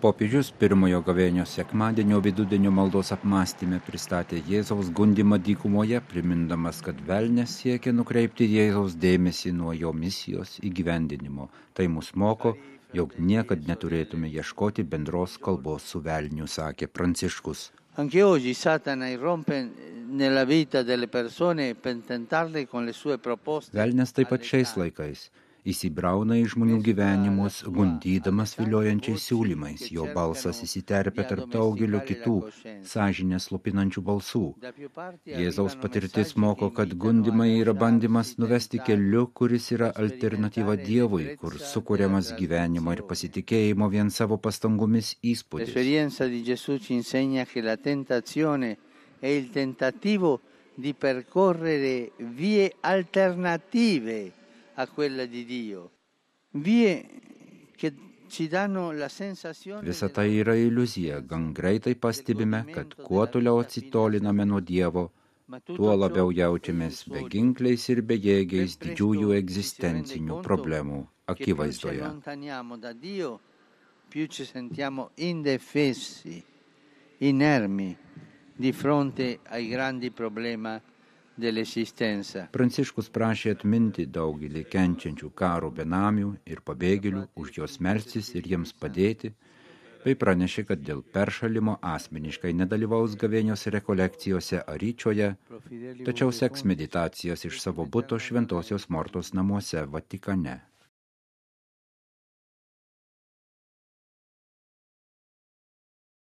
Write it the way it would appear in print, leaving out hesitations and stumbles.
Popiežius pirmojo gavėnios sekmadienio vidudienio maldos apmąstyme pristatė Jėzaus gundymą dykumoje, primindamas, kad velnias siekia nukreipti Jėzaus dėmesį nuo jo misijos įgyvendinimo. Tai mus moko, jog niekad neturėtume ieškoti bendros kalbos su velniu, sakė Pranciškus. Anche oggi Satana irrompe nella vita delle persone per tentarle con le sue proposte. Velnias taip pat šiais laikais įsibrauna į žmonių gyvenimus, gundydamas viliojančiais siūlymais. Jo balsas įsiterpia tarp daugelio kitų sąžinės slopinančių balsų. Jėzaus patirtis moko, kad gundymai yra bandymas nuvesti keliu, kuris yra alternatyva Dievui, kur sukuriamas gyvenimo ir pasitikėjimo vien savo pastangomis įspūdis. L'esperienza di Gesù ci insegna che la tentazione è il tentativo di percorrere vie alternative a quella di Dio. Vie che ci danno la sensazione. Visa tai yra iliuzija. Gan greitai pastebime, kad kuo toliau atsitoliname nuo Dievo, tuo labiau jaučiamės beginkliais ir bejėgiais didžiųjų egzistencinių problemų akivaizdoje. Più ci allontaniamo da Dio, più ci sentiamo indefessi, inermi di fronte ai grandi problemi dell'esistenza. Pranciškus prašė atminti daugelį kenčiančių karo benamių ir pabėgėlių, už juos melstis ir jiems padėti, bei pranešė, kad dėl peršalimo asmeniškai nedalyvaus gavėnios rekolekcijose Aryčioje, tačiau seks meditacijas iš savo buto Šventosios Mortos namuose Vatikane.